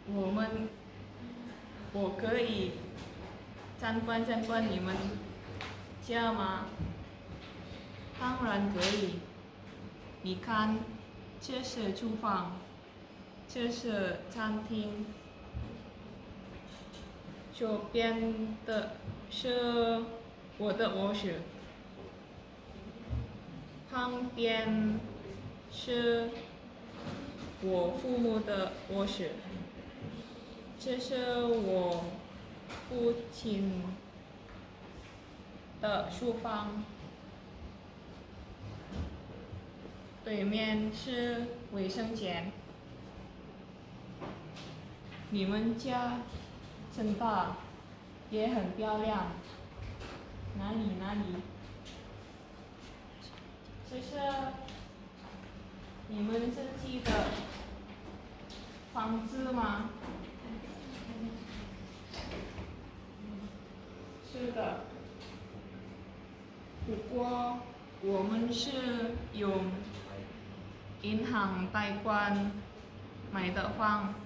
我可以参观你们家吗？当然可以。你看，这是厨房，这是餐厅，左边的是我的卧室，旁边是我父母的卧室，这是我父亲的书房，对面是卫生间。你们家真大，也很漂亮。哪里？这是你们自己的房子吗？是的。不过我们是用银行贷款买的房。